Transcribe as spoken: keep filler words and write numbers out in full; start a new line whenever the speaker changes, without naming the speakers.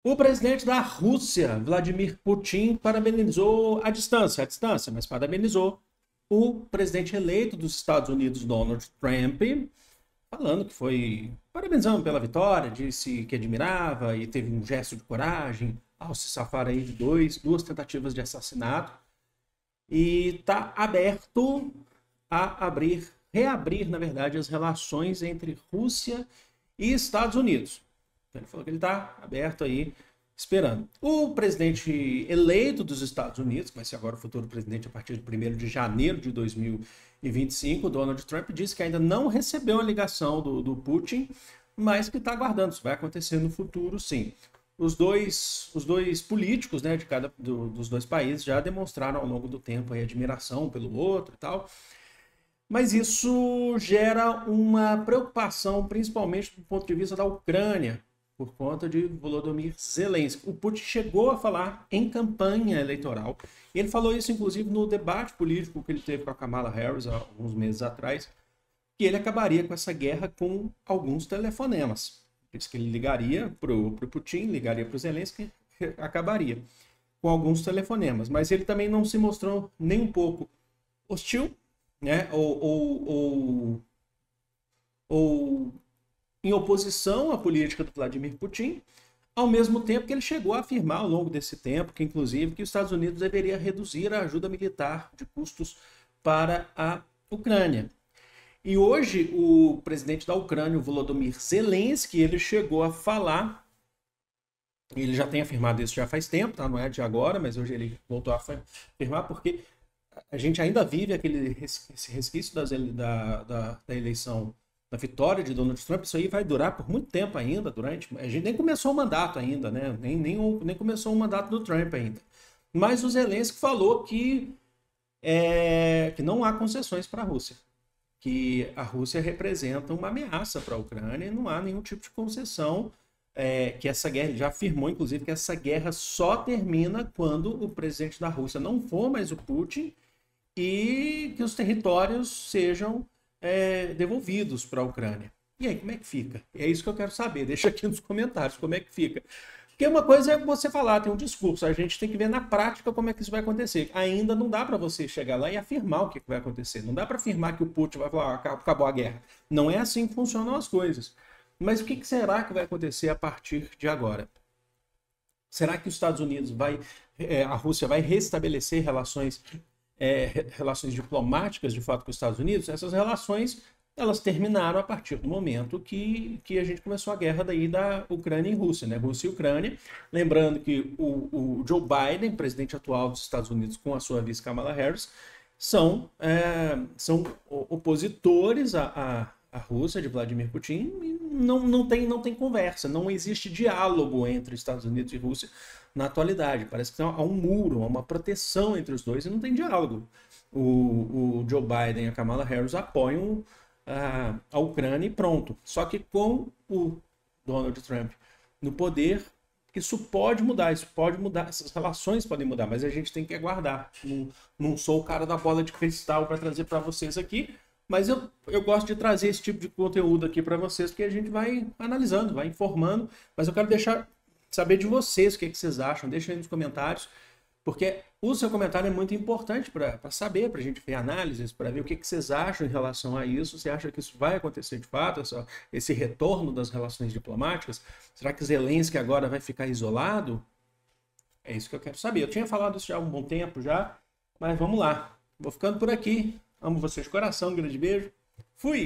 O presidente da Rússia, Vladimir Putin, parabenizou à distância, à distância, mas parabenizou o presidente eleito dos Estados Unidos, Donald Trump, falando que foi parabenizando pela vitória, disse que admirava e teve um gesto de coragem ao se safar aí de dois, duas tentativas de assassinato e está aberto a abrir, reabrir, na verdade, as relações entre Rússia e Estados Unidos. Ele falou que ele está aberto aí, esperando. O presidente eleito dos Estados Unidos, que vai ser agora o futuro presidente a partir de primeiro de janeiro de dois mil e vinte e cinco, Donald Trump, disse que ainda não recebeu a ligação do, do Putin, mas que está aguardando. Isso vai acontecer no futuro, sim. Os dois, os dois políticos, né, de cada, do, dos dois países já demonstraram ao longo do tempo aí, admiração pelo outro e tal. Mas isso gera uma preocupação, principalmente do ponto de vista da Ucrânia, por conta de Volodymyr Zelensky. O Putin chegou a falar em campanha eleitoral. Ele falou isso, inclusive, no debate político que ele teve com a Kamala Harris há alguns meses atrás, que ele acabaria com essa guerra com alguns telefonemas. Disse que ele ligaria para o Putin, ligaria para o Zelensky, acabaria com alguns telefonemas. Mas ele também não se mostrou nem um pouco hostil, né? ou, ou, ou, ou em oposição à política do Vladimir Putin, ao mesmo tempo que ele chegou a afirmar ao longo desse tempo que, inclusive, que os Estados Unidos deveria reduzir a ajuda militar de custos para a Ucrânia. E hoje, o presidente da Ucrânia, o Volodymyr Zelensky, ele chegou a falar, ele já tem afirmado isso já faz tempo, tá? Não é de agora, mas hoje ele voltou a afirmar, porque a gente ainda vive aquele, esse resquício das, da, da, da eleição, da vitória de Donald Trump. Isso aí vai durar por muito tempo ainda, durante, a gente nem começou o mandato ainda, né? Nem, nem, nem começou o mandato do Trump ainda. Mas o Zelensky falou que, é, que não há concessões para a Rússia, que a Rússia representa uma ameaça para a Ucrânia e não há nenhum tipo de concessão, é, que essa guerra, ele já afirmou, inclusive, que essa guerra só termina quando o presidente da Rússia não for mais o Putin e que os territórios sejam é, devolvidos para a Ucrânia. E aí, como é que fica? É isso que eu quero saber. Deixa aqui nos comentários como é que fica. Porque uma coisa é você falar, tem um discurso, a gente tem que ver na prática como é que isso vai acontecer. Ainda não dá para você chegar lá e afirmar o que vai acontecer. Não dá para afirmar que o Putin vai falar, ah, acabou a guerra. Não é assim que funcionam as coisas. Mas o que será que vai acontecer a partir de agora? Será que os Estados Unidos vai, é, a Rússia vai restabelecer relações, é, relações diplomáticas de fato com os Estados Unidos? Essas relações, elas terminaram a partir do momento que, que a gente começou a guerra daí da Ucrânia e Rússia, né? Rússia e Ucrânia. Lembrando que o, o Joe Biden, presidente atual dos Estados Unidos, com a sua vice Kamala Harris, são, é, são opositores à, à, à Rússia, de Vladimir Putin, e não, não, tem, não tem conversa, não existe diálogo entre Estados Unidos e Rússia na atualidade. Parece que há um muro, há uma proteção entre os dois e não tem diálogo. O, o Joe Biden e a Kamala Harris apoiam A, a Ucrânia e pronto. Só que com o Donald Trump no poder, isso pode mudar, isso pode mudar, essas relações podem mudar, mas a gente tem que aguardar. Não, não sou o cara da bola de cristal para trazer para vocês aqui, mas eu, eu gosto de trazer esse tipo de conteúdo aqui para vocês, porque a gente vai analisando, vai informando, mas eu quero deixar saber de vocês o que, é que vocês acham, deixem aí nos comentários, porque o seu comentário é muito importante para saber, para a gente ver análises, para ver o que, que vocês acham em relação a isso. Você acha que isso vai acontecer de fato, essa, esse retorno das relações diplomáticas? Será que Zelensky agora vai ficar isolado? É isso que eu quero saber. Eu tinha falado isso já há um bom tempo já, mas vamos lá. Vou ficando por aqui. Amo vocês de coração, um grande beijo. Fui!